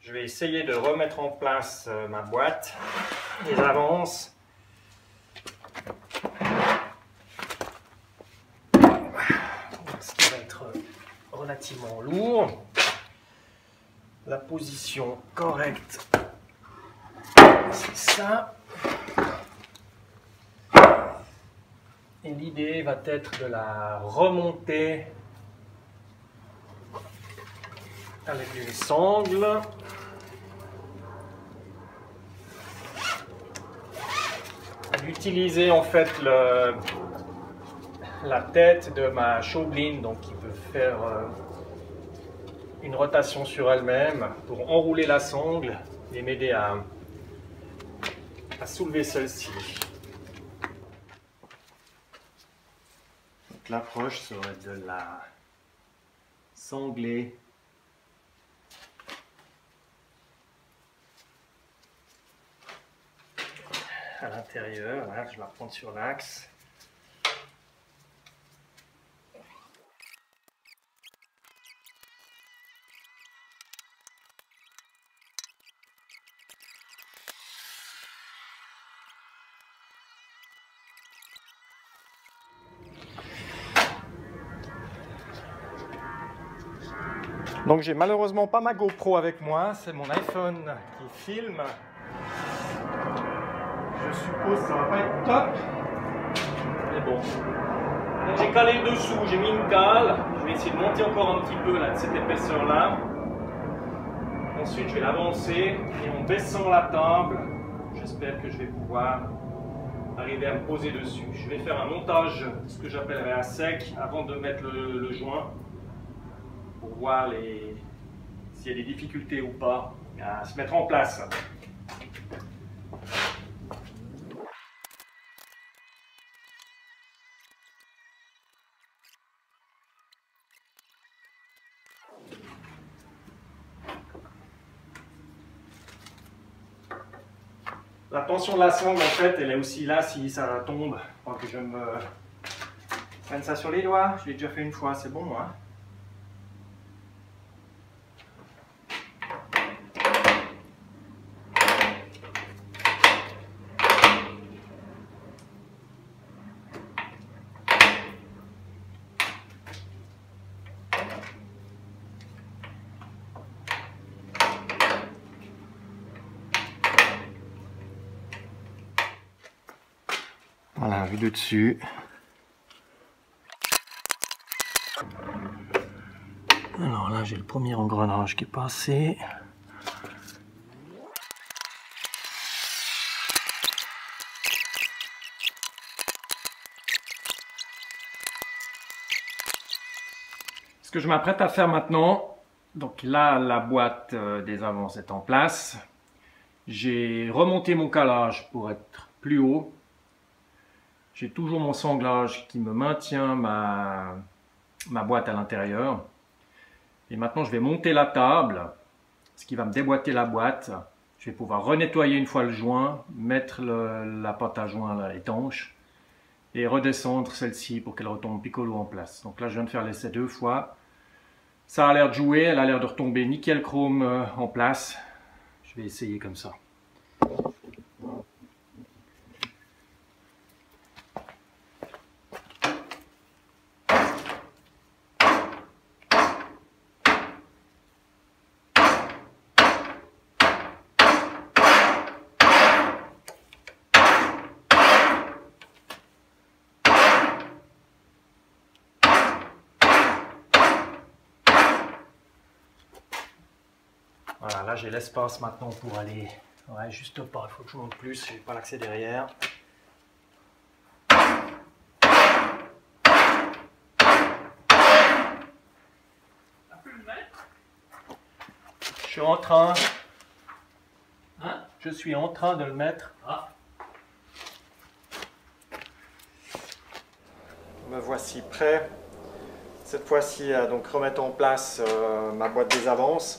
Je vais essayer de remettre en place ma boîte, les avances. Ce qui va être relativement lourd. La position correcte, c'est ça. Et l'idée va être de la remonter avec une sangle. D'utiliser en fait la tête de ma Shobline, donc qui peut faire une rotation sur elle-même pour enrouler la sangle et m'aider à soulever celle-ci. L'approche serait de la sangler à l'intérieur. Là, je vais la prendre sur l'axe. Donc j'ai malheureusement pas ma GoPro avec moi, c'est mon iPhone qui filme. Je suppose que ça va pas être top, mais bon. Donc j'ai calé le dessous, j'ai mis une cale. Je vais essayer de monter encore un petit peu là, de cette épaisseur là. Ensuite je vais l'avancer et en baissant la table, j'espère que je vais pouvoir arriver à me poser dessus. Je vais faire un montage, ce que j'appellerais à sec, avant de mettre le joint, pour voir s'il y a des difficultés ou pas à se mettre en place. La tension de la sangle, en fait, elle est aussi là si ça tombe. Il faut que je me prenne ça sur les doigts. Je l'ai déjà fait une fois, c'est bon, hein. Voilà, vue de dessus. Alors là, j'ai le premier engrenage qui est passé. Ce que je m'apprête à faire maintenant, donc là, la boîte des avances est en place. J'ai remonté mon calage pour être plus haut. J'ai toujours mon sanglage qui me maintient ma boîte à l'intérieur. Et maintenant, je vais monter la table, ce qui va me déboîter la boîte. Je vais pouvoir renettoyer une fois le joint, mettre la pâte à joint là, étanche et redescendre celle-ci pour qu'elle retombe piccolo en place. Donc là, je viens de faire l'essai 2 fois. Ça a l'air de jouer, elle a l'air de retomber nickel chrome en place. Je vais essayer comme ça. Voilà, là j'ai l'espace maintenant pour aller, ouais, juste pas, il faut que je monte plus, j'ai pas l'accès derrière. Je suis en train, je suis en train de le mettre. Me voici prêt. Cette fois-ci à donc remettre en place ma boîte des avances.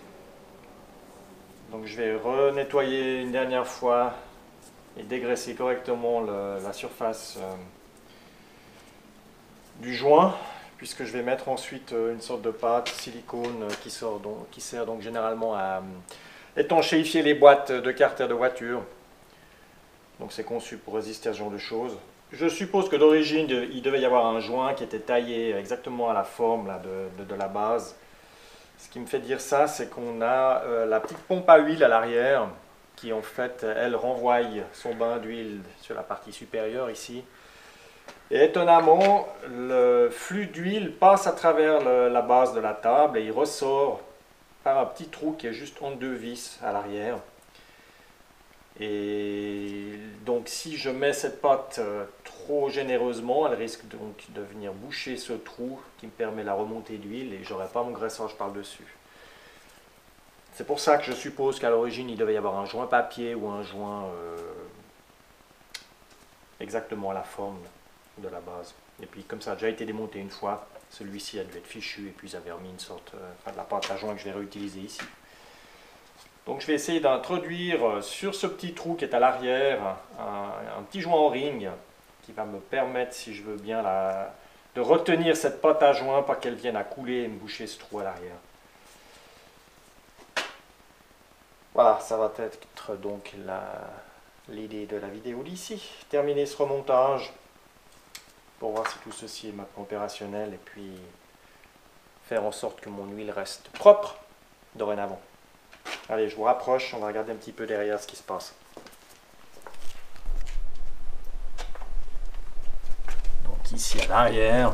Donc je vais renettoyer une dernière fois et dégraisser correctement la surface du joint puisque je vais mettre ensuite une sorte de pâte silicone qui sert donc généralement à étanchéifier les boîtes de carter de voiture. Donc c'est conçu pour résister à ce genre de choses. Je suppose que d'origine il devait y avoir un joint qui était taillé exactement à la forme là, de la base. Ce qui me fait dire ça, c'est qu'on a la petite pompe à huile à l'arrière qui en fait, elle renvoie son bain d'huile sur la partie supérieure ici. Et étonnamment, le flux d'huile passe à travers la base de la table et il ressort par un petit trou qui est juste entre deux vis à l'arrière. Et donc si je mets cette pâte trop généreusement, elle risque donc de venir boucher ce trou qui me permet la remontée d'huile et j'aurai pas mon graissage par-dessus. C'est pour ça que je suppose qu'à l'origine il devait y avoir un joint papier ou un joint exactement à la forme de la base. Et puis comme ça a déjà été démonté une fois, celui-ci a dû être fichu et puis j'avais remis une sorte de la pâte à joint que je vais réutiliser ici. Donc je vais essayer d'introduire sur ce petit trou qui est à l'arrière un petit joint en ring qui va me permettre, si je veux bien, de retenir cette pâte à joint, pas qu'elle vienne à couler et me boucher ce trou à l'arrière. Voilà, ça va être donc l'idée de la vidéo d'ici. Terminer ce remontage pour voir si tout ceci est maintenant opérationnel et puis faire en sorte que mon huile reste propre dorénavant. Allez, je vous rapproche, on va regarder un petit peu derrière ce qui se passe. Donc ici à l'arrière,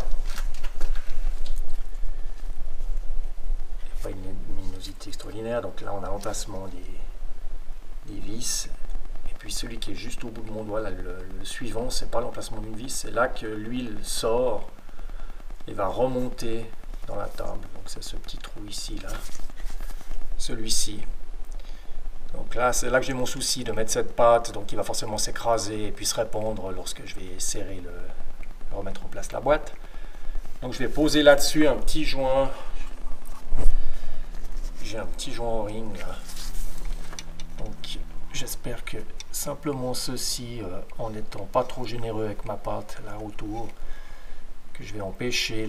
pas une luminosité extraordinaire, donc là on a l'emplacement des vis. Et puis celui qui est juste au bout de mon doigt, là, le suivant, c'est pas l'emplacement d'une vis, c'est là que l'huile sort et va remonter dans la table. Donc c'est ce petit trou ici, là, celui-ci. Donc là, c'est là que j'ai mon souci de mettre cette pâte, donc il va forcément s'écraser et puis se répandre lorsque je vais serrer remettre en place la boîte. Donc je vais poser là-dessus un petit joint. J'ai un petit joint en ring là. Donc j'espère que simplement ceci, en n'étant pas trop généreux avec ma pâte là autour, que je vais empêcher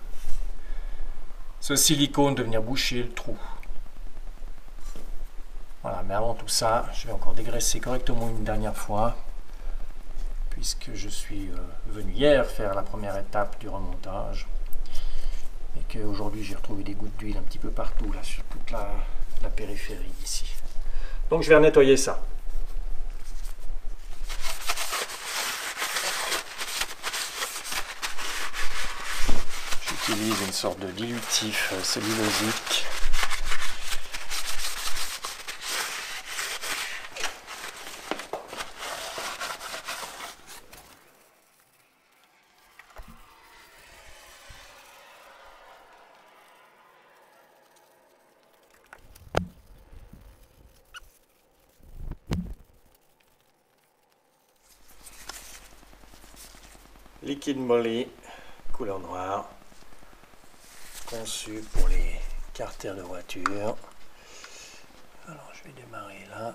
ce silicone de venir boucher le trou. Voilà, mais avant tout ça, je vais encore dégraisser correctement une dernière fois, puisque je suis venu hier faire la première étape du remontage, et qu'aujourd'hui j'ai retrouvé des gouttes d'huile un petit peu partout, là, sur toute la périphérie ici. Donc je vais nettoyer ça. J'utilise une sorte de dilutif cellulosique. Liquide Moly, couleur noire, conçu pour les carters de voiture. Alors je vais démarrer là.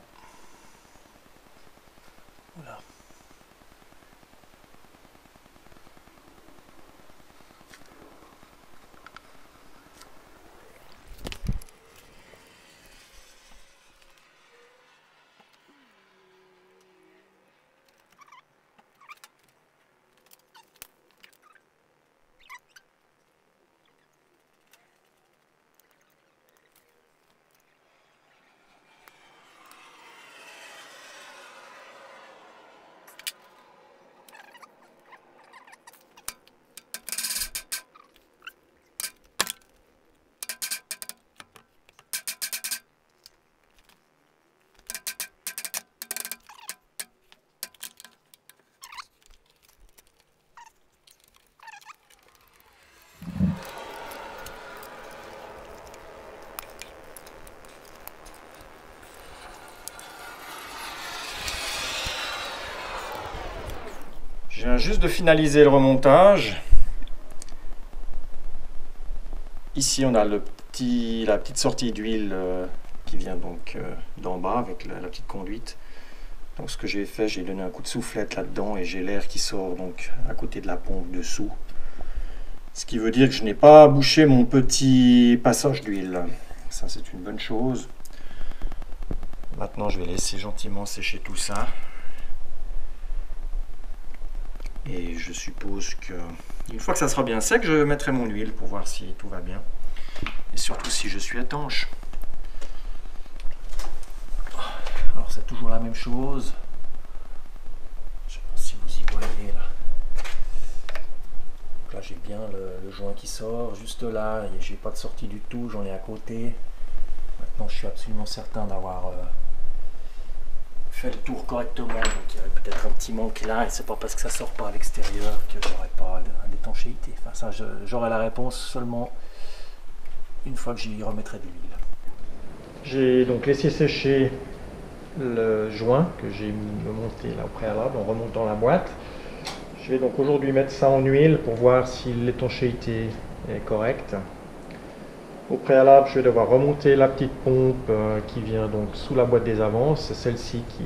Voilà. Je viens juste de finaliser le remontage. Ici on a la petite sortie d'huile qui vient donc d'en bas avec la petite conduite. Donc ce que j'ai fait, j'ai donné un coup de soufflette là-dedans et j'ai l'air qui sort donc à côté de la pompe dessous. Ce qui veut dire que je n'ai pas bouché mon petit passage d'huile. Ça, c'est une bonne chose. Maintenant, je vais laisser gentiment sécher tout ça. Et je suppose que une fois que ça sera bien sec, je mettrai mon huile pour voir si tout va bien. Et surtout si je suis étanche. Alors c'est toujours la même chose. Je ne sais pas si vous y voyez là. Donc là j'ai bien le joint qui sort juste là. Et j'ai pas de sortie du tout, j'en ai à côté. Maintenant je suis absolument certain d'avoir fait le tour correctement. Donc il y aurait peut-être un petit manque là. Et c'est pas parce que ça sort pas à l'extérieur que j'aurai pas d'étanchéité. Enfin ça j'aurai la réponse seulement une fois que j'y remettrai de l'huile. J'ai donc laissé sécher le joint que j'ai monté là au préalable en remontant la boîte. Je vais donc aujourd'hui mettre ça en huile pour voir si l'étanchéité est correcte. Au préalable, je vais devoir remonter la petite pompe qui vient donc sous la boîte des avances. C'est celle-ci qui,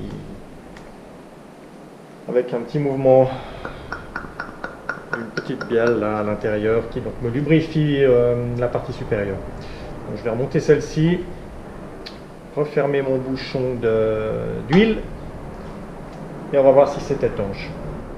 avec un petit mouvement, une petite bielle là à l'intérieur qui donc me lubrifie la partie supérieure. Donc, je vais remonter celle-ci, refermer mon bouchon d'huile et on va voir si c'est étanche.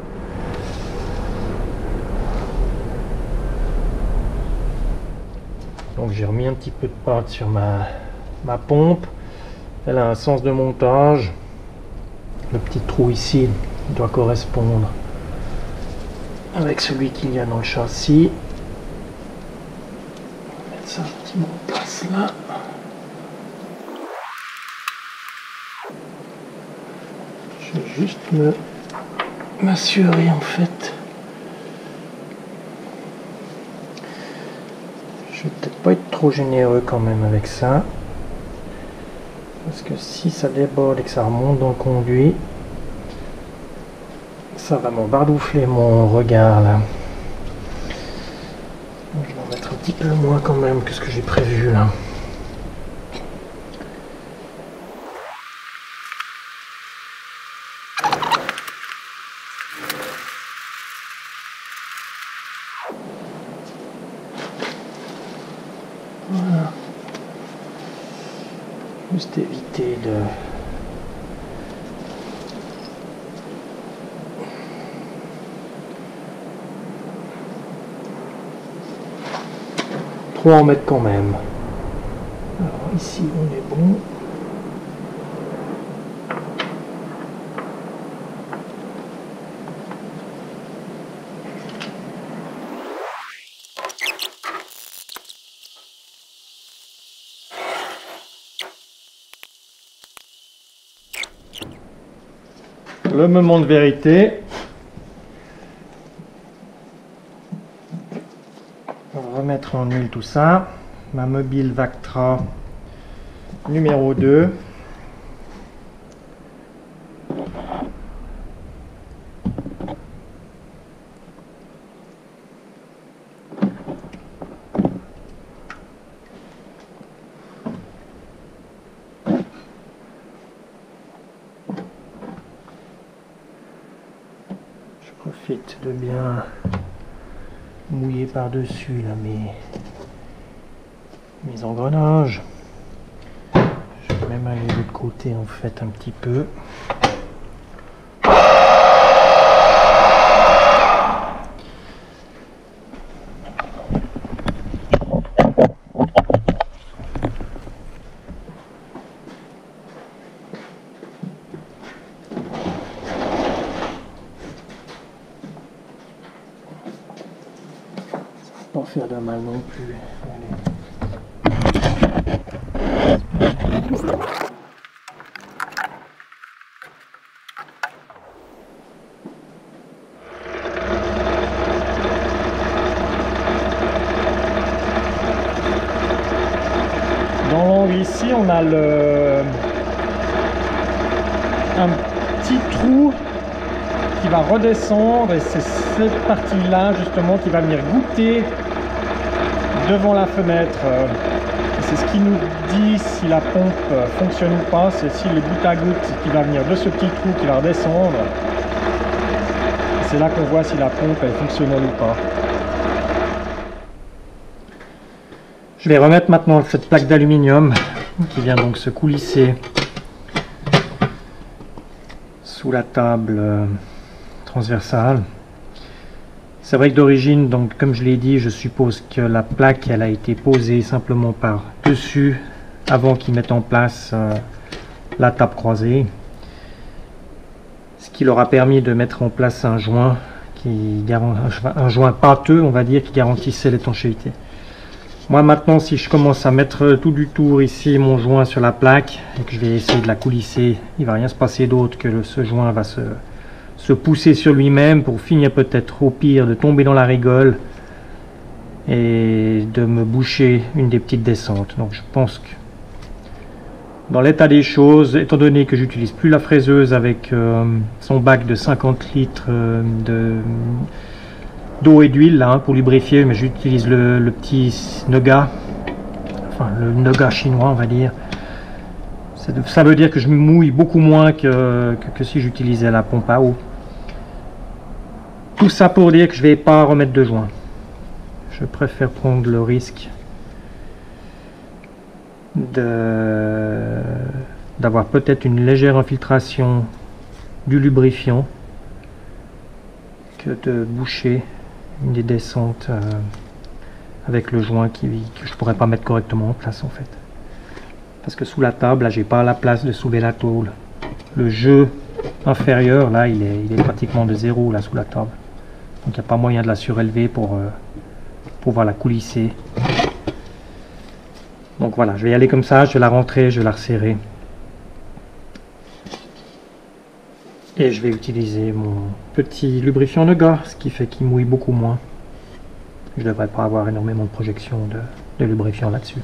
Donc j'ai remis un petit peu de pâte sur ma pompe. Elle a un sens de montage. Le petit trou ici doit correspondre avec celui qu'il y a dans le châssis. On va mettre ça un petit peu en place là. Je vais juste m'assurer en fait. Je vais peut-être pas être trop généreux quand même avec ça. Parce que si ça déborde et que ça remonte dans le conduit, ça va m'embardoufler mon regard là. Donc, je vais en mettre un petit peu moins quand même que ce que j'ai prévu là. Voilà. Juste éviter de... trop en mettre quand même. Alors ici on est bon. Le moment de vérité. On va remettre en huile tout ça. Ma mobile Vactra numéro 2. Profite de bien mouiller par-dessus là mes engrenages. Je vais même aller de l'autre côté en fait un petit peu. Pas faire de mal non plus. Dans l'angle ici, on a un petit trou qui va redescendre et c'est cette partie-là justement qui va venir goûter devant la fenêtre. C'est ce qui nous dit si la pompe fonctionne ou pas, c'est si le goutte à goutte qui va venir de ce petit trou qui va redescendre. C'est là qu'on voit si la pompe elle fonctionne ou pas. Je vais remettre maintenant cette plaque d'aluminium qui vient donc se coulisser sous la table transversale. C'est vrai que d'origine, donc comme je l'ai dit, je suppose que la plaque elle a été posée simplement par dessus avant qu'ils mettent en place la table croisée, ce qui leur a permis de mettre en place un joint un joint pâteux, on va dire, qui garantissait l'étanchéité. Moi maintenant, si je commence à mettre tout du tour ici mon joint sur la plaque et que je vais essayer de la coulisser, il va rien se passer d'autre que ce joint va se pousser sur lui-même pour finir peut-être au pire de tomber dans la rigole et de me boucher une des petites descentes. Donc je pense que dans l'état des choses, étant donné que j'utilise plus la fraiseuse avec son bac de 50 litres d'eau et d'huile là, pour lubrifier, mais j'utilise le petit Noga, enfin le Noga chinois on va dire. Ça veut dire que je me mouille beaucoup moins que si j'utilisais la pompe à eau. Tout ça pour dire que je vais pas remettre de joint. Je préfère prendre le risque d'avoir peut-être une légère infiltration du lubrifiant que de boucher une des descentes avec le joint que je pourrais pas mettre correctement en place en fait. Parce que sous la table, là j'ai pas la place de soulever la tôle. Le jeu inférieur là il est pratiquement de zéro là sous la table. Donc il n'y a pas moyen de la surélever pour pouvoir la coulisser. Donc voilà, je vais y aller comme ça, je vais la rentrer, je vais la resserrer. Et je vais utiliser mon petit lubrifiant Noga, ce qui fait qu'il mouille beaucoup moins. Je ne devrais pas avoir énormément de projection de lubrifiant là-dessus.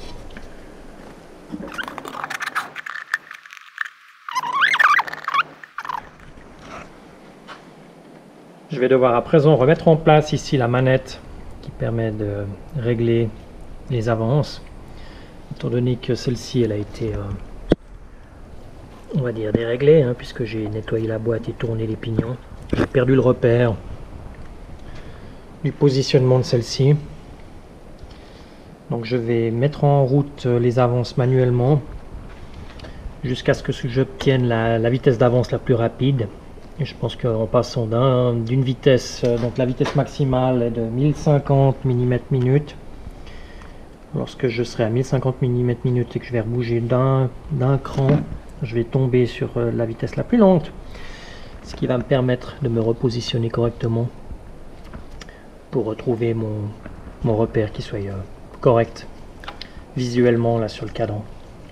Je vais devoir à présent remettre en place ici la manette qui permet de régler les avances. Étant donné que celle-ci elle a été on va dire déréglée, hein, puisque j'ai nettoyé la boîte et tourné les pignons. J'ai perdu le repère du positionnement de celle-ci. Donc je vais mettre en route les avances manuellement jusqu'à ce que j'obtienne la vitesse d'avance la plus rapide. Et je pense qu'en passant d'une vitesse, donc la vitesse maximale est de 1050 mm/minute. Lorsque je serai à 1050 mm/minute et que je vais rebouger d'un cran, je vais tomber sur la vitesse la plus lente, ce qui va me permettre de me repositionner correctement pour retrouver mon repère qui soit correct visuellement là sur le cadran.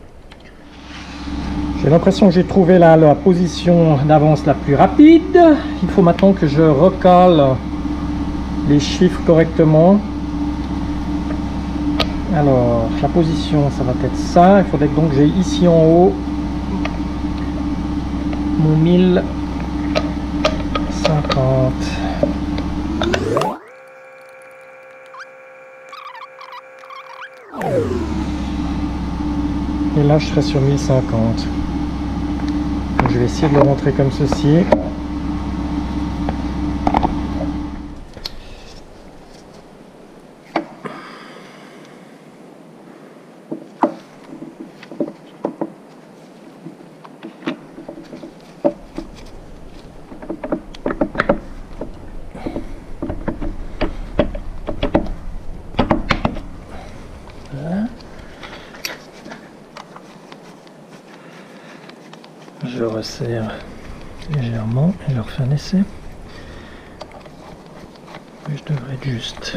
J'ai l'impression que j'ai trouvé la position d'avance la plus rapide. Il faut maintenant que je recale les chiffres correctement. Alors, la position, ça va être ça. Il faudrait donc que j'ai ici en haut mon 1050. Et là, je serai sur 1050. Donc, je vais essayer de le rentrer comme ceci. Je resserre légèrement et je refais un essai. Mais je devrais être juste.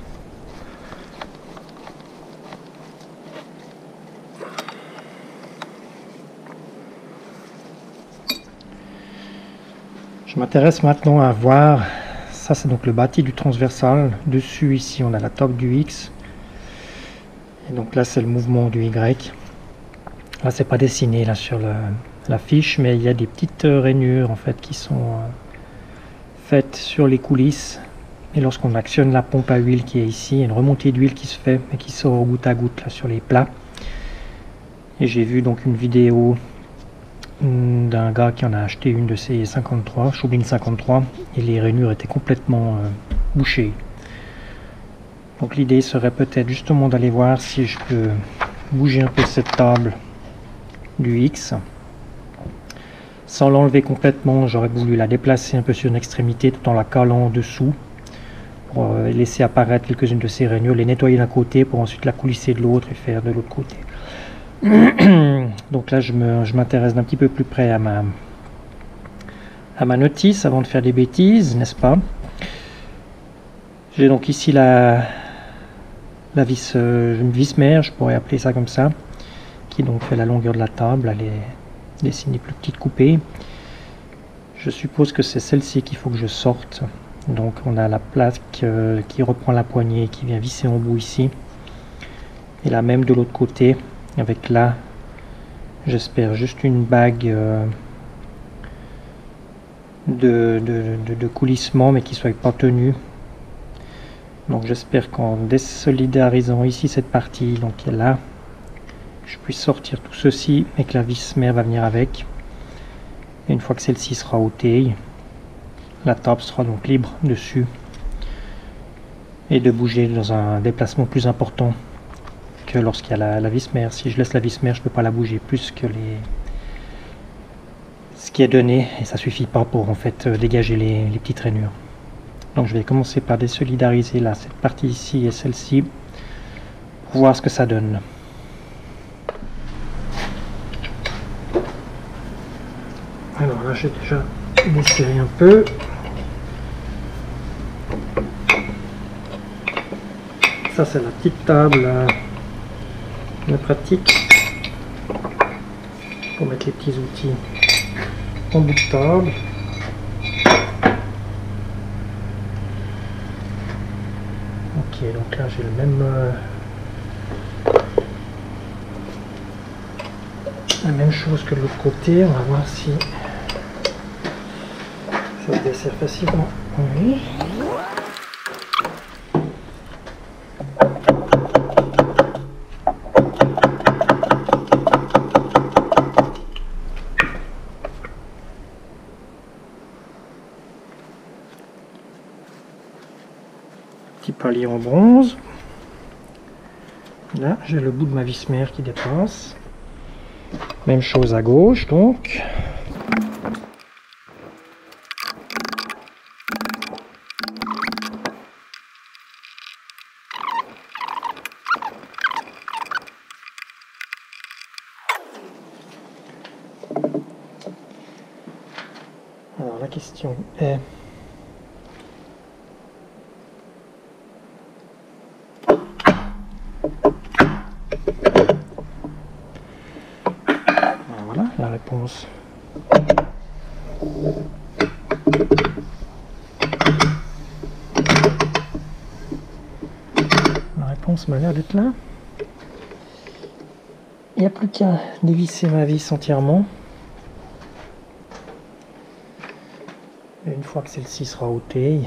Je m'intéresse maintenant à voir, ça c'est donc le bâti du transversal. Dessus ici on a la toque du X. Et donc là c'est le mouvement du Y. Là c'est pas dessiné là sur la fiche, mais il y a des petites rainures en fait qui sont faites sur les coulisses, et lorsqu'on actionne la pompe à huile qui est ici, il y a une remontée d'huile qui se fait et qui sort au goutte à goutte là sur les plats. Et j'ai vu donc une vidéo d'un gars qui en a acheté une de ces 53, Shubin 53, et les rainures étaient complètement bouchées. Donc l'idée serait peut-être justement d'aller voir si je peux bouger un peu cette table du X. Sans l'enlever complètement, j'aurais voulu la déplacer un peu sur une extrémité tout en la calant en dessous pour laisser apparaître quelques-unes de ces rainures, les nettoyer d'un côté pour ensuite la coulisser de l'autre et faire de l'autre côté. Donc là je m'intéresse d'un petit peu plus près à ma notice avant de faire des bêtises, n'est-ce pas? J'ai donc ici la vis, une vis mère, je pourrais appeler ça comme ça, qui donc fait la longueur de la table. Elle est dessinée plus petite coupée. Je suppose que c'est celle-ci qu'il faut que je sorte. Donc on a la plaque qui reprend la poignée, qui vient visser en bout ici. Et la même de l'autre côté, avec là, j'espère juste une bague de coulissement, mais qui soit pas tenue. Donc j'espère qu'en désolidarisant ici cette partie, donc qui est là, je puisse sortir tout ceci et que la vis mère va venir avec. Et une fois que celle-ci sera ôtée, la table sera donc libre dessus et de bouger dans un déplacement plus important que lorsqu'il y a la vis mère. Si je laisse la vis mère, je ne peux pas la bouger plus que ce qui est donné, et ça suffit pas pour en fait dégager les petites rainures. Donc je vais commencer par désolidariser là cette partie ici et celle-ci pour voir ce que ça donne. Alors là j'ai déjà desserré un peu. Ça c'est la petite table pratique pour mettre les petits outils en bout de table. Ok, donc là j'ai la même chose que de l'autre côté. On va voir si ça se dessert facilement. Oui. Petit palier en bronze. Là j'ai le bout de ma vis mère qui dépasse. Même chose à gauche donc. Alors la question est... Voilà la réponse. La réponse m'a l'air d'être là. Il n'y a plus qu'à dévisser ma vis entièrement. Et une fois que celle-ci sera ôtée,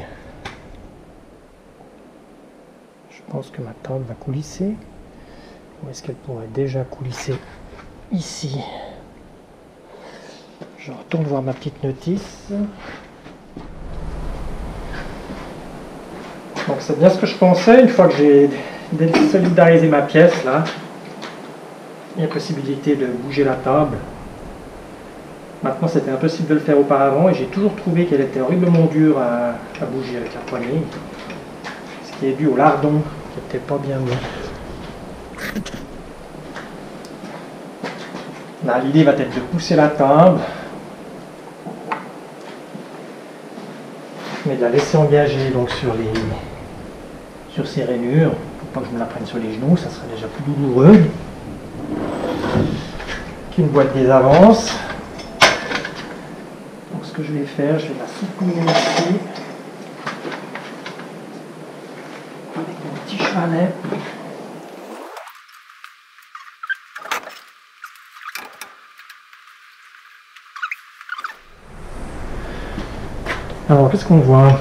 je pense que ma table va coulisser. Ou est-ce qu'elle pourrait déjà coulisser ici? Je retourne voir ma petite notice. Donc c'est bien ce que je pensais. Une fois que j'ai désolidarisé ma pièce là, il y a possibilité de bouger la table. Maintenant c'était impossible de le faire auparavant et j'ai toujours trouvé qu'elle était horriblement dure à bouger avec la poignée. Ce qui est dû au lardon qui n'était pas bien mis. Là l'idée va être de pousser la table, mais de la laisser engager donc sur ces rainures, pour pas que je me la prenne sur les genoux, ça serait déjà plus douloureux qu'une boîte des avances. Donc ce que je vais faire, je vais la soutenir ici avec mon petit chevalet. Alors qu'est-ce qu'on voit?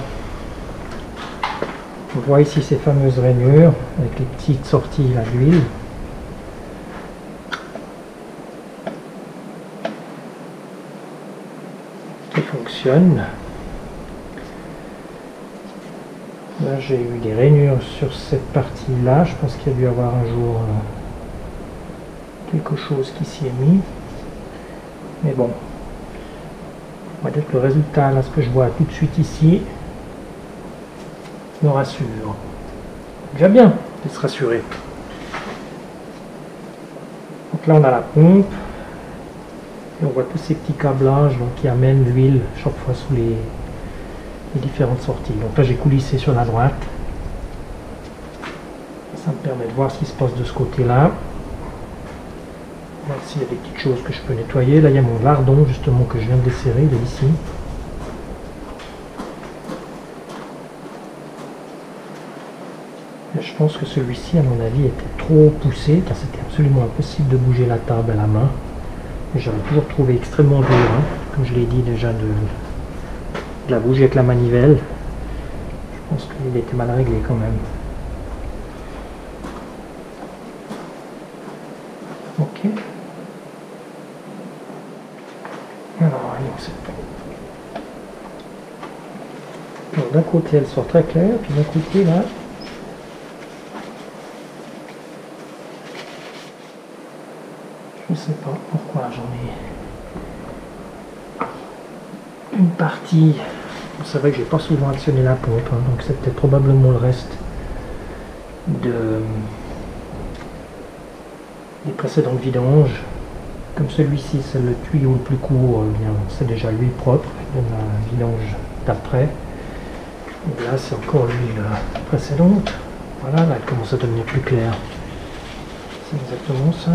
On voit ici ces fameuses rainures avec les petites sorties d'huile. Qui fonctionnent. Là j'ai eu des rainures sur cette partie là, je pense qu'il y a dû avoir un jour quelque chose qui s'y est mis. Mais bon, on va dire que le résultat, là ce que je vois tout de suite ici, me rassure. Déjà bien de se rassurer. Donc là on a la pompe. Et on voit tous ces petits câblages donc, qui amènent l'huile chaque fois sous les différentes sorties. Donc là j'ai coulissé sur la droite. Ça me permet de voir ce qui se passe de ce côté-là. Voir s'il y a des petites choses que je peux nettoyer. Là il y a mon lardon justement que je viens de desserrer, il est ici. Et je pense que celui-ci à mon avis était trop poussé car c'était absolument impossible de bouger la table à la main. J'avais toujours trouvé extrêmement dur, hein, comme je l'ai dit déjà, de la bouger avec la manivelle. Je pense qu'il était mal réglé quand même. Ok. Alors, allez, on sait pas. D'un côté, elle sort très claire, puis d'un côté, là, je ne sais pas pourquoi j'en ai une partie. C'est vrai que j'ai pas souvent actionné la pompe, hein, donc c'est peut-être probablement le reste des précédentes vidanges. Comme celui-ci, c'est le tuyau le plus court, c'est déjà l'huile propre de la vidange d'après. Et là, c'est encore l'huile précédente. Voilà, là, elle commence à devenir plus claire. C'est exactement ça.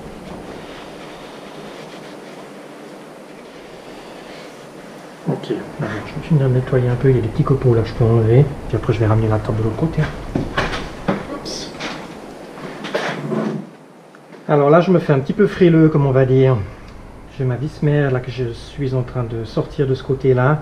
Ok, alors, je vais finir de nettoyer un peu, il y a des petits copeaux là que je peux enlever, puis après je vais ramener la table de l'autre côté. Oups. Alors là je me fais un petit peu frileux comme on va dire. J'ai ma vis mère là que je suis en train de sortir de ce côté là.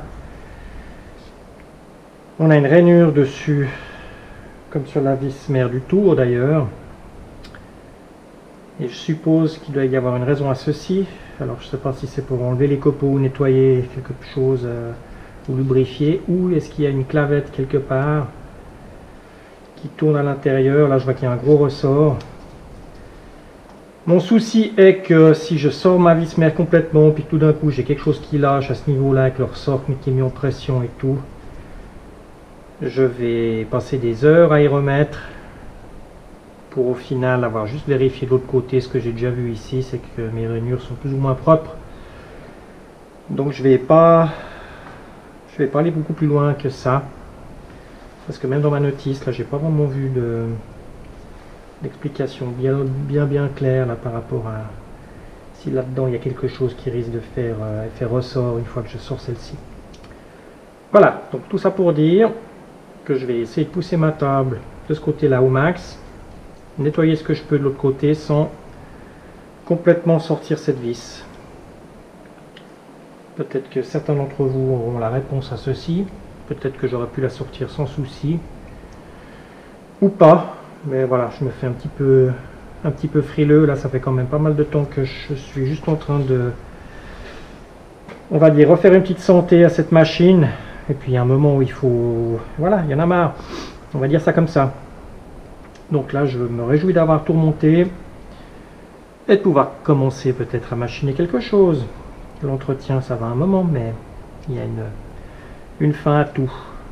On a une rainure dessus, comme sur la vis mère du tour d'ailleurs. Et je suppose qu'il doit y avoir une raison à ceci. Alors je ne sais pas si c'est pour enlever les copeaux, nettoyer quelque chose ou lubrifier, ou est-ce qu'il y a une clavette quelque part qui tourne à l'intérieur. Là je vois qu'il y a un gros ressort. Mon souci est que si je sors ma vis mère complètement, puis tout d'un coup j'ai quelque chose qui lâche à ce niveau-là avec le ressort qui est mis en pression et tout, je vais passer des heures à y remettre. Pour au final avoir juste vérifié de l'autre côté. Ce que j'ai déjà vu ici, c'est que mes rainures sont plus ou moins propres, donc je vais pas aller beaucoup plus loin que ça, parce que même dans ma notice là j'ai pas vraiment vu d'explication bien claire là par rapport à si là-dedans il y a quelque chose qui risque de faire effet ressort une fois que je sors celle-ci. Voilà, donc tout ça pour dire que je vais essayer de pousser ma table de ce côté là au max, nettoyer ce que je peux de l'autre côté sans complètement sortir cette vis. Peut-être que certains d'entre vous auront la réponse à ceci, peut-être que j'aurais pu la sortir sans souci ou pas, mais voilà, je me fais un petit peu frileux là. Ça fait quand même pas mal de temps que je suis juste en train de, on va dire, refaire une petite santé à cette machine, et puis il y a un moment où il faut, voilà, il y en a marre, on va dire ça comme ça. Donc là, je me réjouis d'avoir tout remonté et de pouvoir commencer peut-être à machiner quelque chose. L'entretien, ça va un moment, mais il y a une fin à tout.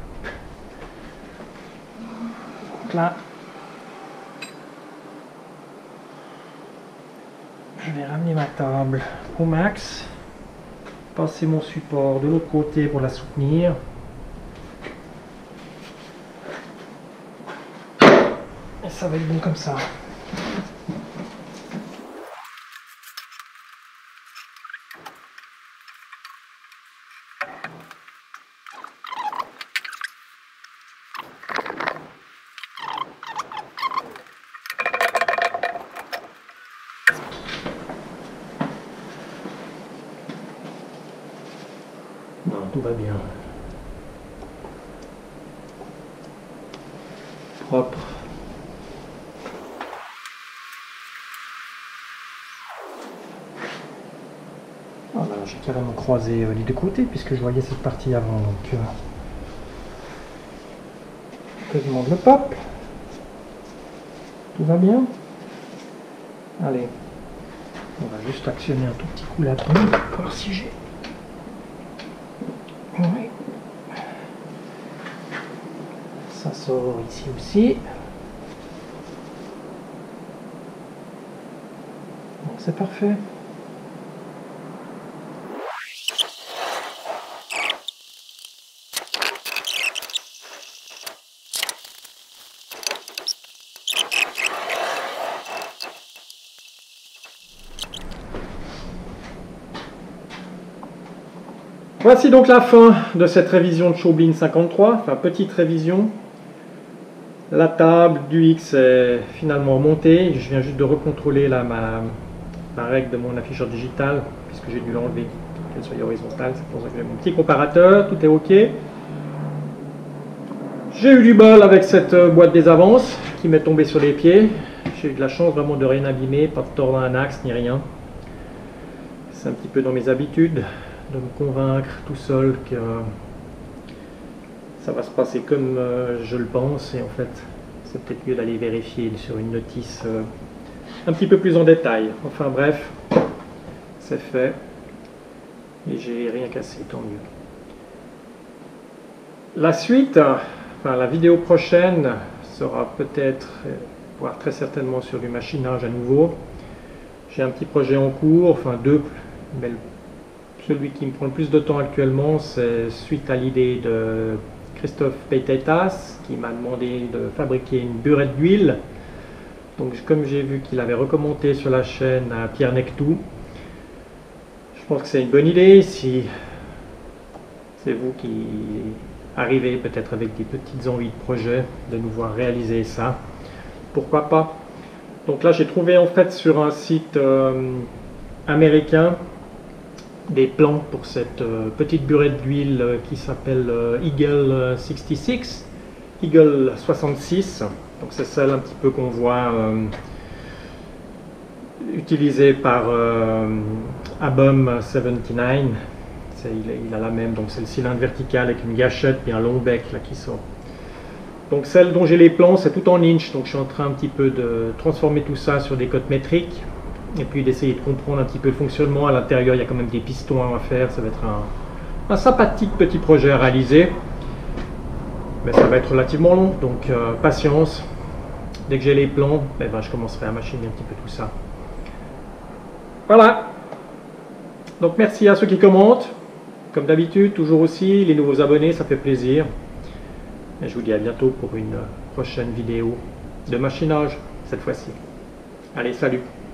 Donc là, je vais ramener ma table au max, passer mon support de l'autre côté pour la soutenir. Et ça va être bon comme ça. Non, tout va bien. Propre. Voilà, j'ai carrément croisé les deux côtés puisque je voyais cette partie avant. Donc, te demande le pop. Tout va bien? Allez, on va juste actionner un tout petit coup là-dedans, voir si j'ai... Oui. Ça sort ici aussi. Donc c'est parfait. Voici donc la fin de cette révision de Showbin 53, enfin petite révision. La table du X est finalement montée, je viens juste de recontrôler là ma règle de mon afficheur digital, puisque j'ai dû l'enlever, qu'elle soit horizontale, c'est pour ça que j'ai mon petit comparateur, tout est ok. J'ai eu du bol avec cette boîte des avances qui m'est tombée sur les pieds, j'ai eu de la chance vraiment de rien abîmer, pas de tordre un axe ni rien. C'est un petit peu dans mes habitudes de me convaincre tout seul que ça va se passer comme je le pense, et en fait c'est peut-être mieux d'aller vérifier sur une notice un petit peu plus en détail. Enfin bref, c'est fait et j'ai rien cassé, tant mieux. La suite, enfin la vidéo prochaine sera peut-être, voire très certainement sur du machinage à nouveau. J'ai un petit projet en cours, enfin deux, mais celui qui me prend le plus de temps actuellement, c'est suite à l'idée de Christophe Peitetas, qui m'a demandé de fabriquer une burette d'huile. Donc comme j'ai vu qu'il avait recommandé sur la chaîne à Pierre Nectou, je pense que c'est une bonne idée. Si c'est vous qui arrivez peut-être avec des petites envies de projet, de nous voir réaliser ça, pourquoi pas. Donc là j'ai trouvé en fait sur un site américain des plans pour cette petite burette d'huile qui s'appelle Eagle 66, Eagle 66, donc c'est celle un petit peu qu'on voit utilisée par Abom 79, il a la même, donc c'est le cylindre vertical avec une gâchette et un long bec là qui sort. Donc celle dont j'ai les plans, c'est tout en inch, donc je suis en train un petit peu de transformer tout ça sur des codes métriques et puis d'essayer de comprendre un petit peu le fonctionnement. À l'intérieur il y a quand même des pistons à faire, ça va être un sympathique petit projet à réaliser, mais ça va être relativement long, donc patience. Dès que j'ai les plans, je commencerai à machiner un petit peu tout ça. Voilà, donc merci à ceux qui commentent, comme d'habitude, toujours aussi, les nouveaux abonnés, ça fait plaisir. Et je vous dis à bientôt pour une prochaine vidéo de machinage, cette fois-ci. Allez, salut!